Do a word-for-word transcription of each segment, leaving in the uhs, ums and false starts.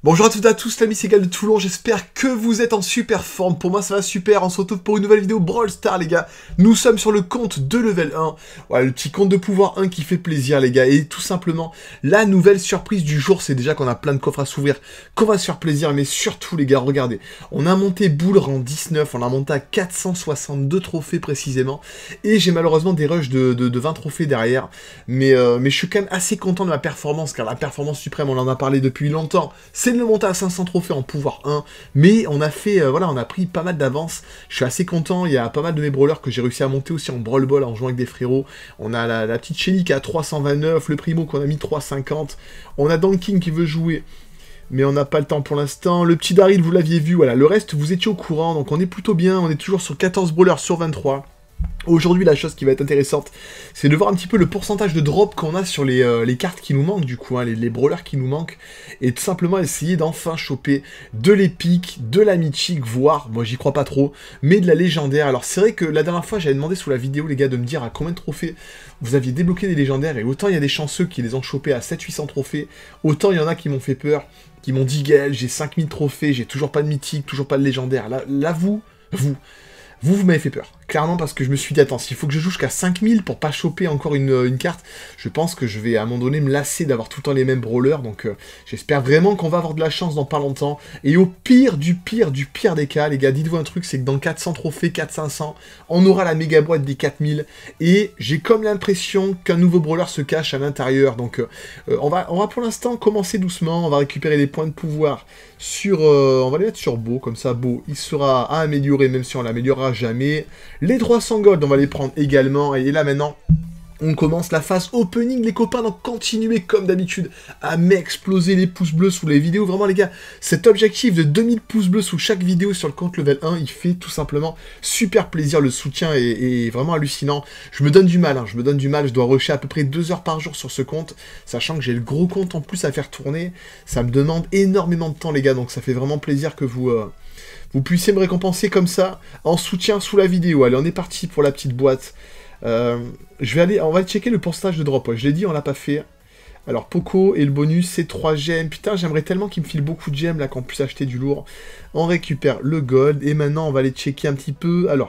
Bonjour à toutes et à tous, l'ami Segal de Toulon, j'espère que vous êtes en super forme. Pour moi ça va super, on se retrouve pour une nouvelle vidéo Brawl Stars les gars. Nous sommes sur le compte de level un, voilà, le petit compte de pouvoir un qui fait plaisir les gars. Et tout simplement, la nouvelle surprise du jour, c'est déjà qu'on a plein de coffres à s'ouvrir, qu'on va se faire plaisir. Mais surtout les gars, regardez, on a monté boule rang dix-neuf, on a monté à quatre cent soixante-deux trophées précisément. Et j'ai malheureusement des rushs de, de, de vingt trophées derrière. Mais, euh, mais je suis quand même assez content de ma performance, car la performance suprême, on en a parlé depuis longtemps, c'est de le monter à cinq cents trophées en pouvoir un, mais on a fait, euh, voilà, on a pris pas mal d'avance. Je suis assez content, il y a pas mal de mes brawlers que j'ai réussi à monter aussi en Brawl Ball en jouant avec des frérots. On a la, la petite Shelly qui a trois cent vingt-neuf, le Primo qu'on a mis trois cent cinquante, on a Danking qui veut jouer, mais on n'a pas le temps pour l'instant. Le petit Daryl, vous l'aviez vu, voilà, le reste, vous étiez au courant, donc on est plutôt bien, on est toujours sur quatorze brawlers sur vingt-trois. Aujourd'hui, la chose qui va être intéressante, c'est de voir un petit peu le pourcentage de drop qu'on a sur les, euh, les cartes qui nous manquent, du coup, hein, les, les brawlers qui nous manquent, et tout simplement essayer d'enfin choper de l'épique, de la mythique, voire, moi j'y crois pas trop, mais de la légendaire. Alors c'est vrai que la dernière fois, j'avais demandé sous la vidéo, les gars, de me dire à combien de trophées vous aviez débloqué des légendaires, et autant il y a des chanceux qui les ont chopés à sept cents huit cents trophées, autant il y en a qui m'ont fait peur, qui m'ont dit, Gaël, j'ai cinq mille trophées, j'ai toujours pas de mythique, toujours pas de légendaire. Là, là vous, vous... Vous, vous m'avez fait peur, clairement, parce que je me suis dit, attends, s'il faut que je joue jusqu'à cinq mille pour pas choper encore une, une carte, je pense que je vais, à un moment donné, me lasser d'avoir tout le temps les mêmes brawlers, donc euh, j'espère vraiment qu'on va avoir de la chance dans pas longtemps, et au pire du pire du pire des cas, les gars, dites-vous un truc, c'est que dans quatre cents trophées, quatre cinq cents, on aura la méga boîte des quatre mille, et j'ai comme l'impression qu'un nouveau brawler se cache à l'intérieur, donc euh, on, va, on va pour l'instant commencer doucement, on va récupérer des points de pouvoir sur, euh, on va les mettre sur Beau, comme ça, Beau, il sera à améliorer, même si on l'améliorera jamais. Les trois cents gold, on va les prendre également. Et là, maintenant, on commence la phase opening, les copains. Donc, continuez, comme d'habitude, à m'exploser les pouces bleus sous les vidéos. Vraiment, les gars, cet objectif de deux mille pouces bleus sous chaque vidéo sur le compte level un, il fait tout simplement super plaisir. Le soutien est, est vraiment hallucinant. Je me donne du mal, hein, je me donne du mal. Je dois rusher à peu près deux heures par jour sur ce compte, sachant que j'ai le gros compte en plus à faire tourner. Ça me demande énormément de temps, les gars. Donc, ça fait vraiment plaisir que vous... Euh, Vous puissiez me récompenser comme ça, en soutien sous la vidéo. Allez, on est parti pour la petite boîte. Euh, je vais aller, on va checker le pourcentage de drop. Ouais, je l'ai dit, on l'a pas fait. Alors, Poco, et le bonus, c'est trois gemmes. Putain, j'aimerais tellement qu'il me file beaucoup de gemmes, là, qu'on puisse acheter du lourd. On récupère le gold, et maintenant, on va aller checker un petit peu. Alors,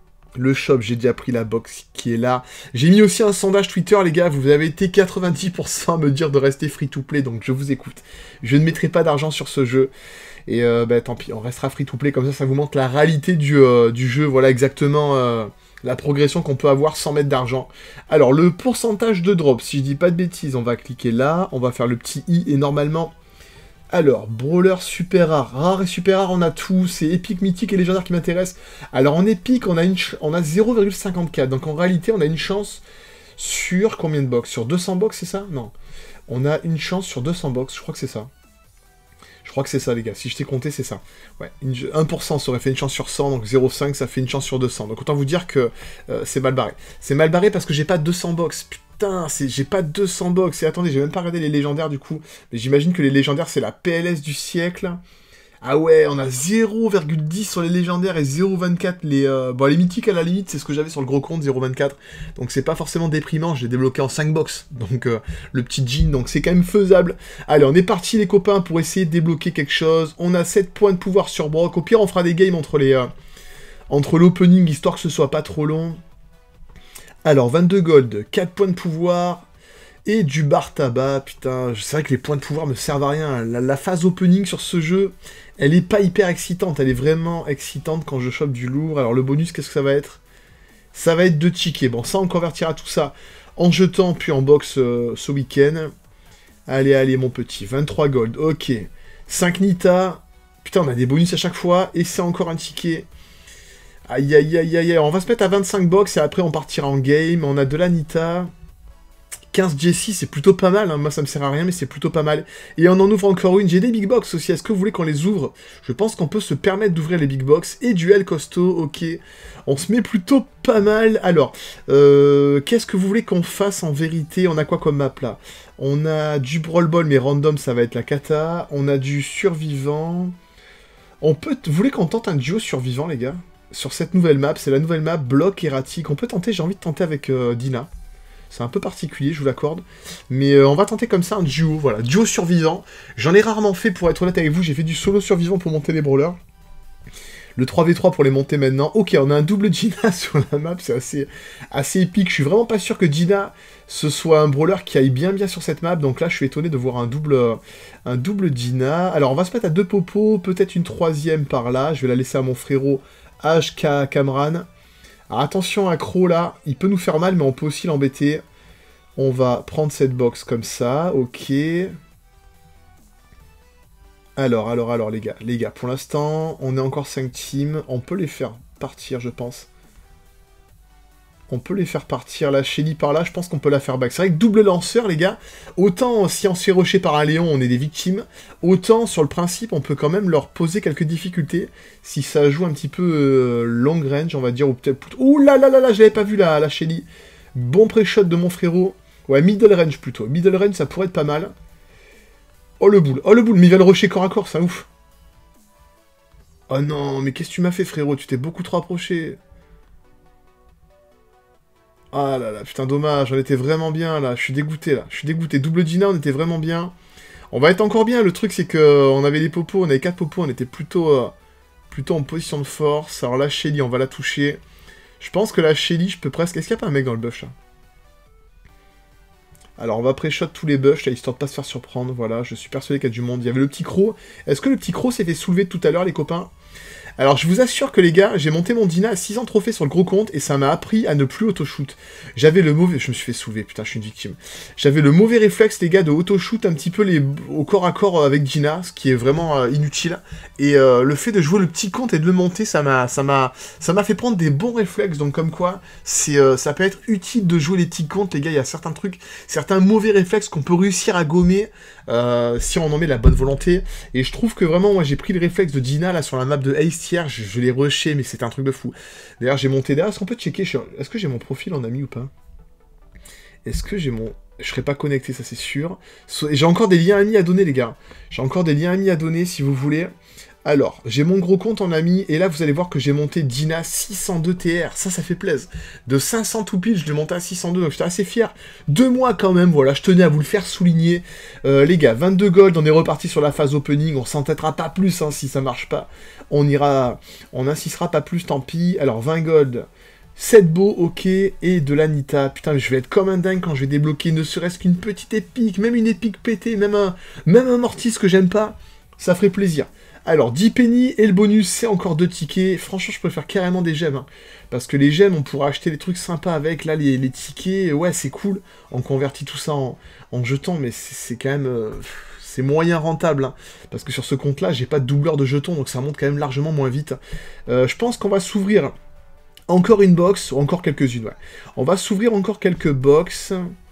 le shop, j'ai déjà pris la box qui est là. J'ai mis aussi un sondage Twitter, les gars. Vous avez été quatre-vingt-dix pour cent à me dire de rester free-to-play, donc je vous écoute. Je ne mettrai pas d'argent sur ce jeu. Et euh, bah, tant pis, on restera free-to-play, comme ça, ça vous montre la réalité du, euh, du jeu. Voilà exactement euh, la progression qu'on peut avoir sans mettre d'argent. Alors, le pourcentage de drop, si je dis pas de bêtises, on va cliquer là, on va faire le petit i, et normalement... Alors, brawler super rare, rare et super rare, on a tout, c'est épique, mythique et légendaire qui m'intéresse. Alors, en épique, on a, une on a zéro virgule cinquante-quatre, donc en réalité, on a une chance sur combien de box? Sur deux cents box, c'est ça? Non. On a une chance sur deux cents box, je crois que c'est ça. Je crois que c'est ça, les gars. Si je t'ai compté, c'est ça. Ouais, un pour cent, ça aurait fait une chance sur cent, donc zéro virgule cinq, ça fait une chance sur deux cents. Donc autant vous dire que euh, c'est mal barré. C'est mal barré parce que j'ai pas deux cents box. Putain, j'ai pas deux cents box. Et attendez, j'ai même pas regardé les légendaires, du coup. Mais j'imagine que les légendaires, c'est la P L S du siècle. Ah ouais, on a zéro virgule dix sur les légendaires et zéro virgule vingt-quatre les... Euh... Bon, les mythiques, à la limite, c'est ce que j'avais sur le gros compte, zéro virgule vingt-quatre. Donc c'est pas forcément déprimant, je l'ai débloqué en cinq box. Donc euh, le petit jean, donc c'est quand même faisable. Allez, on est parti les copains pour essayer de débloquer quelque chose. On a sept points de pouvoir sur Brock. Au pire, on fera des games entre les... Euh... entre l'opening, histoire que ce soit pas trop long. Alors, vingt-deux gold, quatre points de pouvoir... Et du bar tabac, putain, c'est vrai que les points de pouvoir me servent à rien. La, la phase opening sur ce jeu, elle est pas hyper excitante, elle est vraiment excitante quand je chope du lourd. Alors le bonus, qu'est-ce que ça va être? Ça va être deux tickets. Bon, ça, on convertira tout ça en jetant, puis en box euh, ce week-end. Allez, allez, mon petit, vingt-trois gold, ok. cinq Nita, putain, on a des bonus à chaque fois, et c'est encore un ticket. Aïe, aïe, aïe, aïe, aïe, on va se mettre à vingt-cinq box, et après on partira en game. On a de la Nita... quinze Jessie, c'est plutôt pas mal, hein. Moi ça me sert à rien, mais c'est plutôt pas mal. Et on en ouvre encore une, j'ai des big box aussi, est-ce que vous voulez qu'on les ouvre? Je pense qu'on peut se permettre d'ouvrir les big box, et duel costaud, ok. On se met plutôt pas mal. Alors, euh, qu'est-ce que vous voulez qu'on fasse en vérité? On a quoi comme map là? On a du Brawl Ball, mais random, ça va être la cata. On a du survivant. On peut... Vous voulez qu'on tente un duo survivant, les gars? Sur cette nouvelle map, c'est la nouvelle map, bloc erratique. On peut tenter, j'ai envie de tenter avec euh, Dina. C'est un peu particulier, je vous l'accorde. Mais euh, on va tenter comme ça un duo, voilà. Duo survivant. J'en ai rarement fait, pour être honnête avec vous. J'ai fait du solo survivant pour monter les brawlers. Le trois v trois pour les monter maintenant. Ok, on a un double Gina sur la map, c'est assez, assez épique. Je suis vraiment pas sûr que Gina, ce soit un brawler qui aille bien bien sur cette map. Donc là, je suis étonné de voir un double, un double Gina. Alors, on va se mettre à deux popos, peut-être une troisième par là. Je vais la laisser à mon frérot H K Kamran. Alors, attention, accro, là. Il peut nous faire mal, mais on peut aussi l'embêter. On va prendre cette box comme ça. Ok. Alors, alors, alors, les gars, les gars, pour l'instant, on est encore cinq teams, on peut les faire partir, je pense. On peut les faire partir, la Shelly par là, je pense qu'on peut la faire back. C'est vrai que double lanceur, les gars, autant si on se fait rusher par un Léon, on est des victimes, autant, sur le principe, on peut quand même leur poser quelques difficultés, si ça joue un petit peu euh, long range, on va dire, ou peut-être... Ouh là là là là, je l'avais pas vu, la, la Shelly. Bon pré-shot de mon frérot. Ouais, middle range, plutôt. Middle range, ça pourrait être pas mal. Oh le boule, oh le boule, mais il va le rusher corps à corps, c'est un ouf. Oh non, mais qu'est-ce que tu m'as fait, frérot? Tu t'es beaucoup trop approché. Ah là là, putain, dommage, on était vraiment bien, là. Je suis dégoûté, là. Je suis dégoûté. Double Dina, on était vraiment bien. On va être encore bien. Le truc, c'est que on avait des popos, on avait quatre popos, on était plutôt, euh, plutôt en position de force. Alors la Shelly, on va la toucher. Je pense que la Shelly, je peux presque... Est-ce qu'il n'y a pas un mec dans le bush, là? Alors, on va pré-shot tous les bush, là, histoire de pas se faire surprendre, voilà, je suis persuadé qu'il y a du monde. Il y avait le petit croc. Est-ce que le petit croc s'est fait soulever tout à l'heure, les copains? Alors, je vous assure que, les gars, j'ai monté mon Dina à six ans trophées sur le gros compte, et ça m'a appris à ne plus auto-shoot. J'avais le mauvais... Je me suis fait soulever, putain, je suis une victime. J'avais le mauvais réflexe, les gars, de auto-shoot un petit peu les... au corps à corps avec Dina, ce qui est vraiment euh, inutile. Et euh, le fait de jouer le petit compte et de le monter, ça m'a ça m'a ça m'a fait prendre des bons réflexes, donc comme quoi, c'est euh, ça peut être utile de jouer les petits comptes, les gars, il y a certains trucs, certains mauvais réflexes qu'on peut réussir à gommer, euh, si on en met la bonne volonté. Et je trouve que vraiment, moi, j'ai pris le réflexe de Dina, là, sur la map de Ace hier, je, je l'ai rushé, mais c'était un truc de fou. D'ailleurs, j'ai monté derrière, est-ce qu'on peut checker, est-ce que j'ai mon profil en ami ou pas? Est-ce que j'ai mon... Je serai pas connecté, ça c'est sûr. J'ai encore des liens amis à donner, les gars. J'ai encore des liens amis à donner, si vous voulez. Alors, j'ai mon gros compte en ami, et là, vous allez voir que j'ai monté Dina six cent deux T R. Ça, ça fait plaisir. De cinq cents tout pile, je l'ai monté à six cent deux, donc j'étais assez fier. Deux mois quand même, voilà, je tenais à vous le faire souligner. Euh, les gars, vingt-deux gold, on est reparti sur la phase opening. On s'entêtera pas plus, hein, si ça marche pas. On ira... On n'insistera pas plus, tant pis. Alors, vingt gold... sept beaux, ok, et de l'Anita. Putain, mais je vais être comme un dingue quand je vais débloquer ne serait-ce qu'une petite épique, même une épique pétée, même un, même un Mortis que j'aime pas, ça ferait plaisir. Alors, dix pennies, et le bonus, c'est encore deux tickets. Franchement, je préfère carrément des gemmes, hein, parce que les gemmes, on pourra acheter des trucs sympas avec. Là, les, les tickets, ouais, c'est cool. On convertit tout ça en, en jetons, mais c'est quand même... Euh, c'est moyen rentable, hein, parce que sur ce compte-là, j'ai pas de doubleur de jetons, donc ça monte quand même largement moins vite. Euh, je pense qu'on va s'ouvrir... Encore une box, ou encore quelques-unes, ouais. On va s'ouvrir encore quelques box.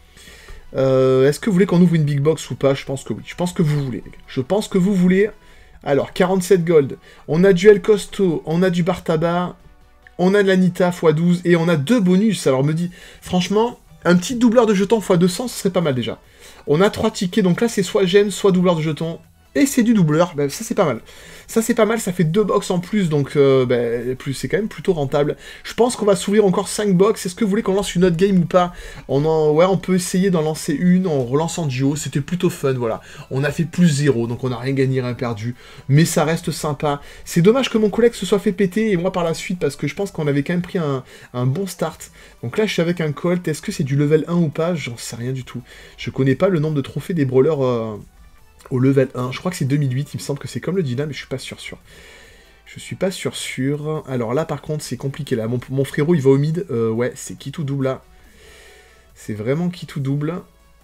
Euh, Est-ce que vous voulez qu'on ouvre une big box ou pas? Je pense que oui. Je pense que vous voulez. Je pense que vous voulez. Alors, quarante-sept gold. On a du El Costo, on a du bar tabac, on a de l'Anita fois douze, et on a deux bonus. Alors, me dit, franchement, un petit doubleur de jetons fois deux cents, ce serait pas mal déjà. On a trois tickets, donc là, c'est soit gemme, soit doubleur de jetons. Et c'est du doubleur, ben, ça c'est pas mal. Ça c'est pas mal, ça fait deux box en plus, donc euh, ben, plus c'est quand même plutôt rentable. Je pense qu'on va s'ouvrir encore cinq box. Est-ce que vous voulez qu'on lance une autre game ou pas? on en... Ouais, on peut essayer d'en lancer une, en relançant duo, c'était plutôt fun, voilà. On a fait plus zéro, donc on n'a rien gagné, rien perdu, mais ça reste sympa. C'est dommage que mon collègue se soit fait péter, et moi par la suite, parce que je pense qu'on avait quand même pris un, un bon start. Donc là, je suis avec un Colt, est-ce que c'est du level un ou pas? J'en sais rien du tout. Je connais pas le nombre de trophées des brawlers... Euh... au level un, je crois que c'est deux mille huit, il me semble que c'est comme le Dina, mais je suis pas sûr sûr. Je suis pas sûr sûr. Alors là, par contre, c'est compliqué, là. Mon, mon frérot, il va au mid. Euh, ouais, c'est qui tout double, là. C'est vraiment qui tout double.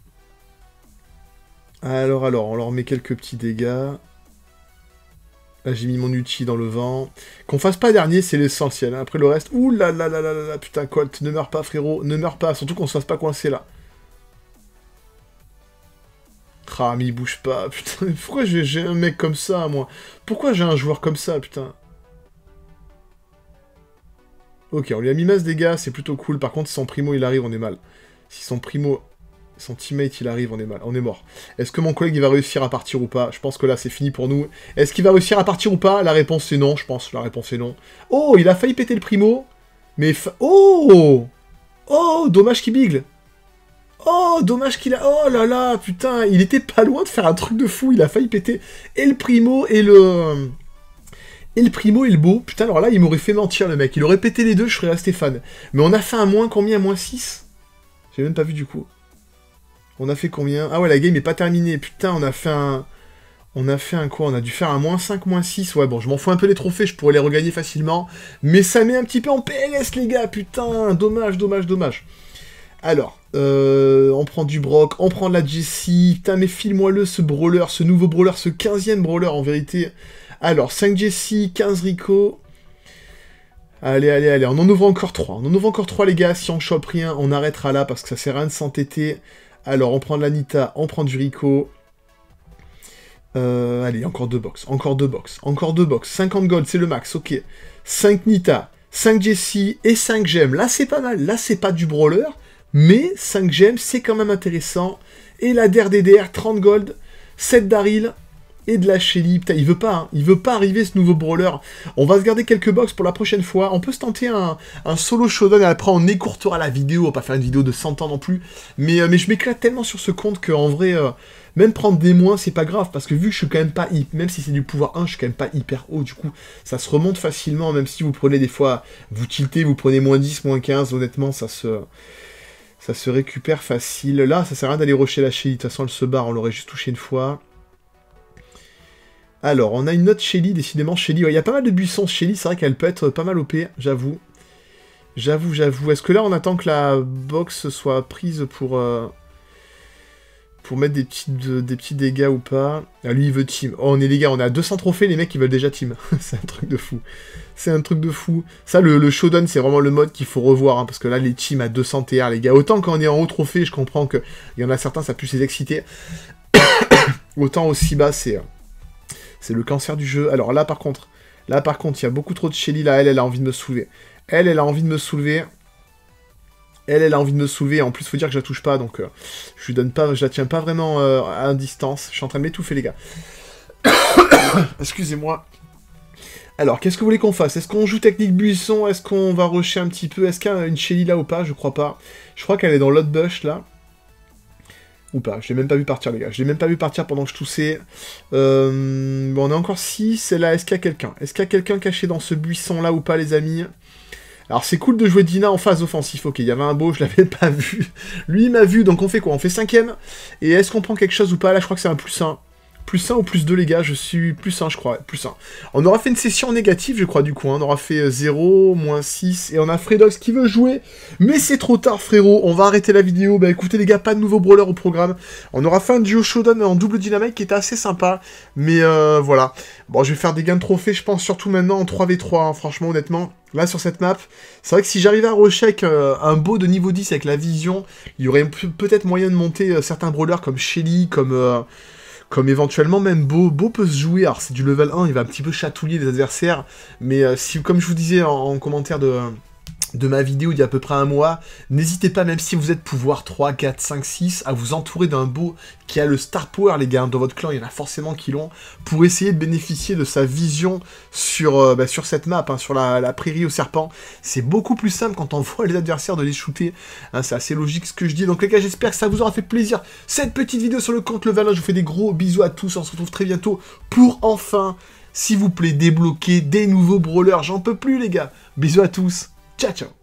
Alors, alors, on leur met quelques petits dégâts. Là, j'ai mis mon ulti dans le vent. Qu'on fasse pas dernier, c'est l'essentiel. Hein. Après le reste... Ouh là là là là là là, putain, Colt, ne meurs pas, frérot. Ne meurs pas, surtout qu'on se fasse pas coincer, là. Ah, mais il bouge pas, putain. Pourquoi j'ai un mec comme ça, moi? Pourquoi j'ai un joueur comme ça, putain? Ok, on lui a mis masse dégâts, c'est plutôt cool. Par contre, si son primo, il arrive, on est mal. Si son primo... Son teammate, il arrive, on est mal. On est mort. Est-ce que mon collègue, il va réussir à partir ou pas? Je pense que là, c'est fini pour nous. Est-ce qu'il va réussir à partir ou pas? La réponse, c'est non, je pense. La réponse, c'est non. Oh, il a failli péter le primo. Mais... Fa... Oh! Oh, dommage qu'il bigle. Oh, dommage qu'il a... Oh là là, putain, il était pas loin de faire un truc de fou. Il a failli péter et le primo et le... Et le primo et le beau. Putain, alors là, il m'aurait fait mentir, le mec. Il aurait pété les deux, je serais resté fan. Mais on a fait un moins combien? Moins six? J'ai même pas vu du coup. On a fait combien? Ah ouais, la game est pas terminée. Putain, on a fait un... On a fait un quoi? On a dû faire un moins cinq, moins six. Ouais, bon, je m'en fous un peu les trophées, je pourrais les regagner facilement. Mais ça met un petit peu en P L S, les gars. Putain, dommage, dommage, dommage. Alors, euh, on prend du Brock, on prend de la Jessie. Putain, mais file-moi-le, ce brawler, ce nouveau brawler, ce quinzième brawler, en vérité. Alors, cinq Jessie, quinze Rico. Allez, allez, allez, on en ouvre encore trois. On en ouvre encore trois, les gars. Si on chope rien, on arrêtera là, parce que ça sert à rien de s'entêter. Alors, on prend de la Nita, on prend du Rico. Euh, allez, encore deux box, encore deux box, encore deux box, cinquante gold, c'est le max, ok. cinq Nita, cinq Jessie et cinq gemmes. Là, c'est pas mal. Là, c'est pas du brawler, mais cinq gemmes, c'est quand même intéressant. Et la D R D D R, trente gold, sept Daryl et de la Shelly. Putain, il veut pas, hein. Il veut pas arriver, ce nouveau brawler. On va se garder quelques box pour la prochaine fois. On peut se tenter un, un solo showdown et après, on écourtera la vidéo. On va pas faire une vidéo de cent ans non plus. Mais, euh, mais je m'éclate tellement sur ce compte qu'en vrai... Euh, Même prendre des moins, c'est pas grave, parce que vu que je suis quand même pas hyper, même si c'est du pouvoir un, je suis quand même pas hyper haut, du coup, ça se remonte facilement, même si vous prenez des fois, vous tiltez, vous prenez moins dix, moins quinze, honnêtement, ça se, ça se récupère facile. Là, ça sert à rien d'aller rusher la Shelly, de toute façon, elle se barre, on l'aurait juste touché une fois. Alors, on a une autre Shelly, décidément, Shelly, il ouais, y a pas mal de buissons, Shelly, c'est vrai qu'elle peut être pas mal O P, j'avoue. J'avoue, j'avoue. Est-ce que là, on attend que la box soit prise pour... Euh... Pour mettre des petits, de, des petits dégâts ou pas. Ah, lui, il veut team. Oh, on est les gars, on a deux cents trophées, les mecs, ils veulent déjà team. C'est un truc de fou. C'est un truc de fou. Ça, le, le showdown, c'est vraiment le mode qu'il faut revoir, hein, parce que là, les teams à deux cents T R, les gars. Autant quand on est en haut trophée, je comprends qu'il y en a certains, ça puisse les exciter. Autant aussi bas, c'est c'est le cancer du jeu. Alors là, par contre, là, par contre, il y a beaucoup trop de Shelly, là, elle, elle a envie de me soulever. Elle, elle a envie de me soulever. Elle, elle a envie de me soulever, en plus, faut dire que je la touche pas, donc euh, je lui donne pas, je la tiens pas vraiment euh, à distance. Je suis en train de m'étouffer, les gars. Excusez-moi. Alors, qu'est-ce que vous voulez qu'on fasse? Est-ce qu'on joue technique buisson? Est-ce qu'on va rusher un petit peu? Est-ce qu'il y a une Shelly là ou pas? Je crois pas. Je crois qu'elle est dans l'autre bush, là. Ou pas, je l'ai même pas vu partir, les gars. Je l'ai même pas vu partir pendant que je toussais. Euh... Bon, on a encore six. Et là, est-ce qu'il y a quelqu'un? Est-ce qu'il y a quelqu'un caché dans ce buisson-là ou pas, les amis? Alors, c'est cool de jouer Dina en phase offensif. Ok, il y avait un beau, je l'avais pas vu. Lui, il m'a vu, donc on fait quoi? On fait cinquième. Et est-ce qu'on prend quelque chose ou pas? Là, je crois que c'est un plus un. Plus un ou plus deux, les gars? Je suis plus un, je crois. Plus un. On aura fait une session négative, je crois, du coup. Hein. On aura fait zéro, moins six. Et on a Fredox qui veut jouer. Mais c'est trop tard, frérot. On va arrêter la vidéo. Bah écoutez, les gars, pas de nouveau brawler au programme. On aura fait un duo showdown en double dynamite qui était assez sympa. Mais euh, voilà. Bon, je vais faire des gains de trophées, je pense, surtout maintenant en trois v trois. Hein, franchement, honnêtement. Là, sur cette map, c'est vrai que si j'arrivais à rusher avec euh, un beau de niveau dix avec la vision, il y aurait peut-être moyen de monter euh, certains brawlers comme Shelly, comme... Euh, Comme éventuellement même Beau. Beau peut se jouer, alors c'est du level un, il va un petit peu chatouiller les adversaires, mais euh, si, comme je vous disais en, en commentaire de, de ma vidéo il y a à peu près un mois, n'hésitez pas, même si vous êtes pouvoir trois, quatre, cinq, six, à vous entourer d'un Beau qui a le star power, les gars. Dans votre clan, il y en a forcément qui l'ont, pour essayer de bénéficier de sa vision sur, euh, bah, sur cette map, hein, sur la, la prairie au serpent. C'est beaucoup plus simple quand on voit les adversaires de les shooter, hein, c'est assez logique ce que je dis. Donc les gars, j'espère que ça vous aura fait plaisir, cette petite vidéo sur le compte level un. Je vous fais des gros bisous à tous, on se retrouve très bientôt pour enfin, s'il vous plaît, débloquer des nouveaux brawlers. J'en peux plus, les gars. Bisous à tous, ciao ciao.